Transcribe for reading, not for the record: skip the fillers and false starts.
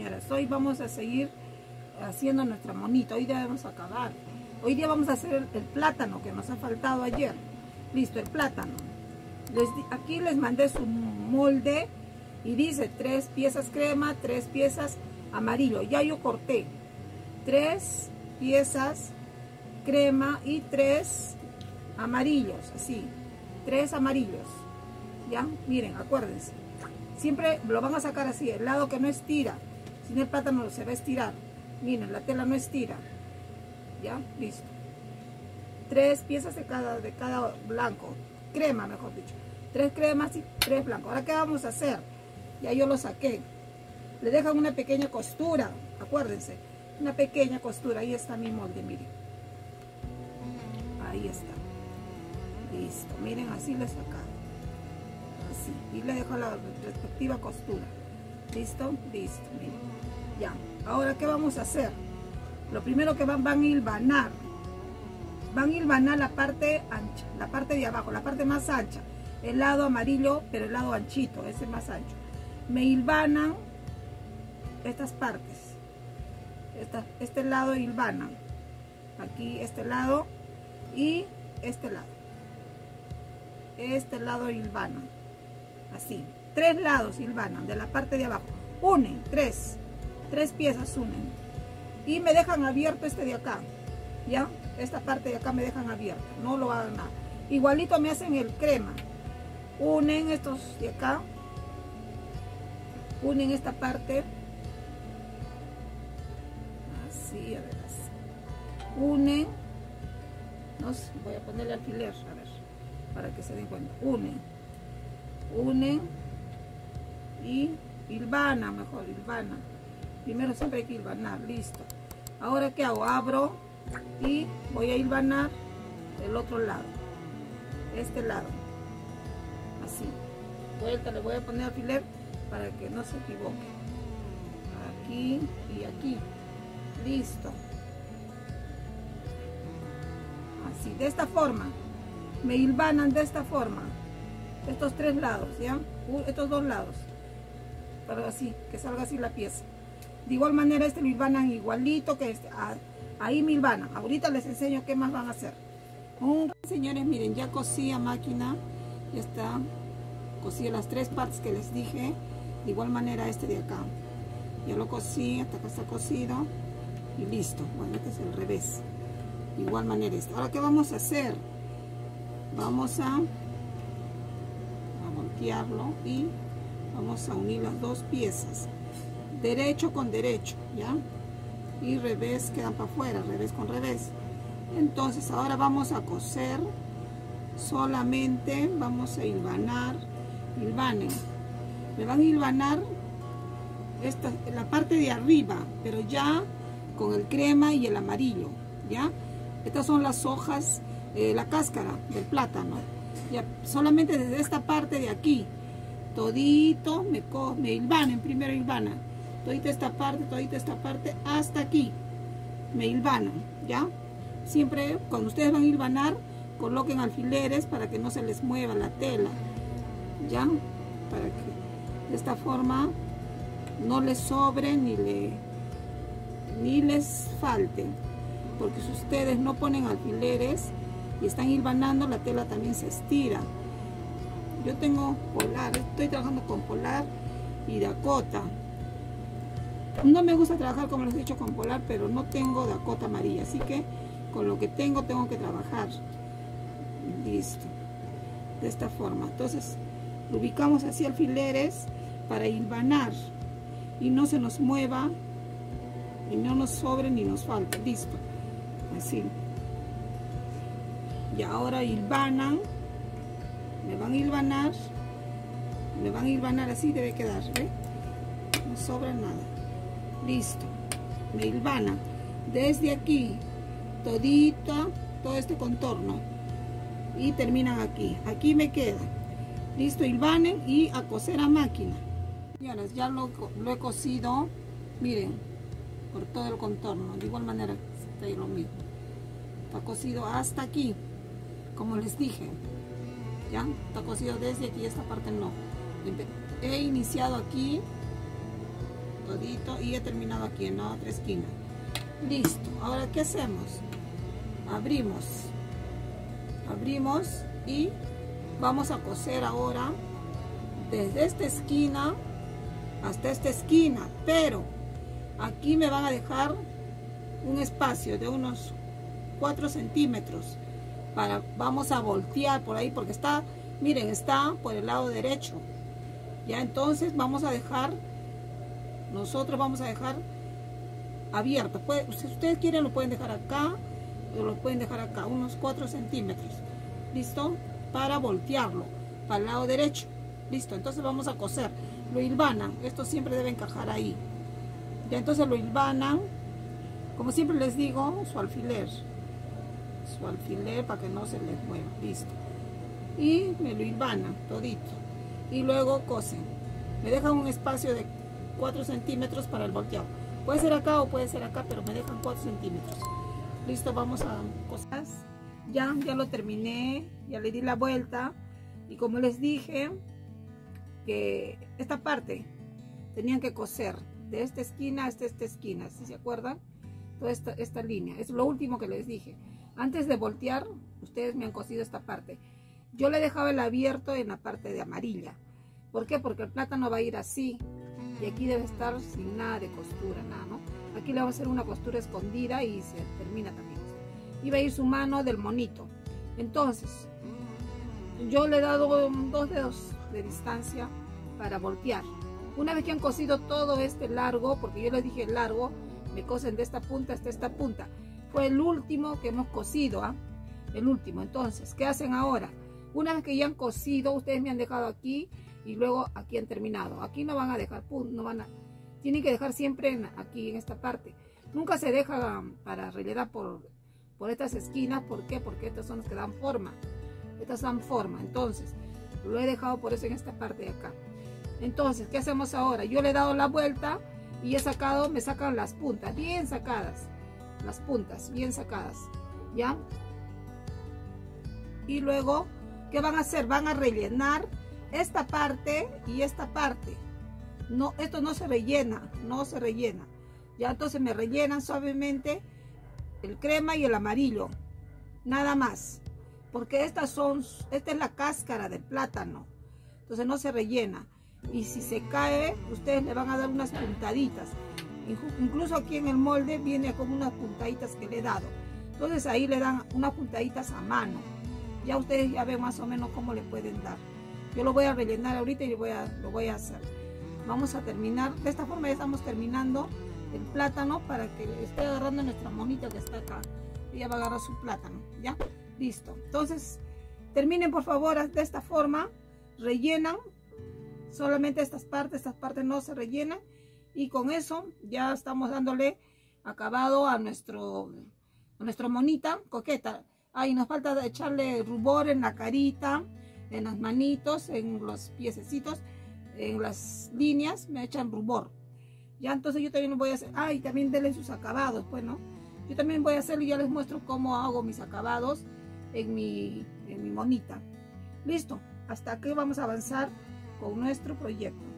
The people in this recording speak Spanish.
señoras, hoy vamos a seguir haciendo nuestra monita. Hoy día vamos a acabar. Hoy día vamos a hacer el plátano que nos ha faltado ayer. Listo, el plátano. Aquí les mandé su molde y dice 3 piezas crema, 3 piezas amarillo. Ya yo corté 3 piezas crema y 3 amarillos, así, 3 amarillos. Ya, miren, acuérdense. Siempre lo van a sacar así, el lado que no estira. Si no, el plátano se va a estirar. Miren, la tela no estira. Ya, listo. 3 piezas de cada blanco. Crema, mejor dicho. 3 cremas y 3 blancos. Ahora, ¿qué vamos a hacer? Ya yo lo saqué. Le dejan una pequeña costura. Acuérdense. Una pequeña costura. Ahí está mi molde, miren. Ahí está. Listo. Miren, así le he sacado. Así. Y le dejo la respectiva costura. ¿Listo? Listo. Miren. Ya. Ahora, ¿qué vamos a hacer? Lo primero que van a hilvanar. Van a hilvanar la parte ancha. La parte de abajo. La parte más ancha. El lado amarillo, pero el lado anchito. Ese más ancho. Me hilvanan estas partes. Este lado hilvanan. Aquí este lado y este lado. Este lado hilvanan. Así. 3 lados hilvanan de la parte de abajo. Unen 3 piezas unen. Y me dejan abierto este de acá. ¿Ya? Esta parte de acá me dejan abierta. No lo hagan nada. Igualito me hacen el crema. Unen estos de acá. Unen esta parte. Así, a ver. Así. Unen. No sé, voy a ponerle alfiler, a ver. Para que se den cuenta. Unen. Y hilvanan, mejor, hilvanan. Primero siempre hay que hilvanar, listo. Ahora, ¿qué hago? Abro y voy a hilvanar el otro lado. Este lado. Así. Vuelta, le voy a poner alfiler para que no se equivoque. Aquí y aquí. Listo. Así, de esta forma. Me hilvanan de esta forma. Estos 3 lados, ¿ya? Estos 2 lados. Para así, que salga así la pieza. De igual manera este lo hilvanan igualito que este. Ahí me hilvanan. Ahorita les enseño qué más van a hacer. Señores, miren, ya cosí a máquina. Ya está. Cosí las 3 partes que les dije. De igual manera este de acá. Ya lo cosí, hasta acá está cosido. Y listo. Bueno, este es el revés. De igual manera este. Ahora, ¿qué vamos a hacer? Vamos a voltearlo y vamos a unir las 2 piezas. Derecho con derecho, ¿ya? Y revés quedan para afuera, revés con revés. Entonces ahora vamos a coser. Solamente vamos a hilvanar. Hilvanen. Me van a hilvanar la parte de arriba, pero ya con el crema y el amarillo, ¿ya? Estas son las hojas, la cáscara del plátano. Ya, solamente desde esta parte de aquí, todito me hilvanen, primero hilvanan. Todita esta parte, hasta aquí. Me hilvanan, ¿ya? Siempre cuando ustedes van a hilvanar, coloquen alfileres para que no se les mueva la tela, ¿ya? Para que de esta forma no les sobre ni les falte. Porque si ustedes no ponen alfileres y están hilvanando, la tela también se estira. Yo tengo Polar, estoy trabajando con Polar y Dakota. No me gusta trabajar, como les he dicho, con Polar, pero no tengo Dakota amarilla, así que con lo que tengo que trabajar. Listo. De esta forma. Entonces, lo ubicamos así alfileres para hilvanar y no se nos mueva y no nos sobre ni nos falte. Listo. Así. Y ahora hilvanan. Me van a hilvanar así, debe quedar, ¿ve? No sobra nada. Listo. Me hilvanan desde aquí todito, todo este contorno y terminan aquí. Aquí me queda. Listo, hilvanen y a coser a máquina. Señoras, ya lo he cosido, miren, por todo el contorno. De igual manera está ahí lo mismo. Está cosido hasta aquí, como les dije. Ya está cosido desde aquí, esta parte no. He iniciado aquí todito, y he terminado aquí en la otra esquina. Listo. Ahora, ¿qué hacemos? Abrimos y vamos a coser ahora desde esta esquina hasta esta esquina, pero aquí me van a dejar un espacio de unos 4 centímetros vamos a voltear por ahí, porque está, miren, está por el lado derecho. Ya, entonces nosotros vamos a dejar abierto. Si ustedes quieren, lo pueden dejar acá o lo pueden dejar acá, unos 4 centímetros. ¿Listo? Para voltearlo para el lado derecho. Listo, entonces vamos a coser. Lo hilvanan, esto siempre debe encajar ahí. Ya, entonces lo hilvanan, como siempre les digo, su alfiler para que no se les mueva. Listo. Y me lo hilvanan todito. Y luego cosen. Me dejan un espacio de 4 centímetros para el volteado. Puede ser acá o puede ser acá, pero me dejan 4 centímetros. Listo, vamos a coser. Ya lo terminé, ya le di la vuelta. Y como les dije, que esta parte tenían que coser de esta esquina hasta esta esquina, ¿sí se acuerdan? Toda esta línea, es lo último que les dije. Antes de voltear, ustedes me han cosido esta parte. Yo le dejaba el abierto en la parte de amarilla. ¿Por qué? Porque el plátano va a ir así. Y aquí debe estar sin nada de costura, nada, ¿no? Aquí le vamos a hacer una costura escondida y se termina también. Y va a ir su mano del monito. Entonces, yo le he dado 2 dedos de distancia para voltear. Una vez que han cosido todo este largo, porque yo les dije largo, me cosen de esta punta hasta esta punta. Fue el último que hemos cosido, ¿ah? El último. Entonces, ¿qué hacen ahora? Una vez que ya han cosido, ustedes me han dejado aquí y luego aquí han terminado. Aquí no van a dejar punto, tienen que dejar siempre aquí en esta parte. Nunca se deja para rellenar por estas esquinas. ¿Por qué? Porque estas son las que dan forma. Estas dan forma. Entonces, lo he dejado por eso en esta parte de acá. Entonces, ¿qué hacemos ahora? Yo le he dado la vuelta y me sacan las puntas bien sacadas. Las puntas bien sacadas, ¿ya? Y luego, ¿qué van a hacer? Van a rellenar esta parte y esta parte. No, esto no se rellena, Ya, entonces me rellenan suavemente el crema y el amarillo, nada más. Porque esta es la cáscara del plátano, entonces no se rellena. Y si se cae, ustedes le van a dar unas puntaditas. Incluso aquí en el molde viene con unas puntaditas que le he dado. Entonces ahí le dan unas puntaditas a mano. Ya ustedes ya ven más o menos cómo le pueden dar. Yo lo voy a rellenar ahorita y lo voy a hacer. Vamos a terminar. De esta forma ya estamos terminando el plátano para que esté agarrando nuestra monita que está acá. Ella va a agarrar su plátano. ¿Ya? Listo. Entonces terminen por favor de esta forma. Rellenan solamente estas partes no se rellenan. Y con eso ya estamos dándole acabado a nuestro monita coqueta. Ahí nos falta echarle rubor en la carita, en las manitos, en los piececitos, en las líneas me echan rubor. Ya, entonces yo también voy a hacer, y también denle sus acabados, pues, ¿no? Yo también voy a hacerlo y ya les muestro cómo hago mis acabados en mi monita. Listo, hasta aquí vamos a avanzar con nuestro proyecto.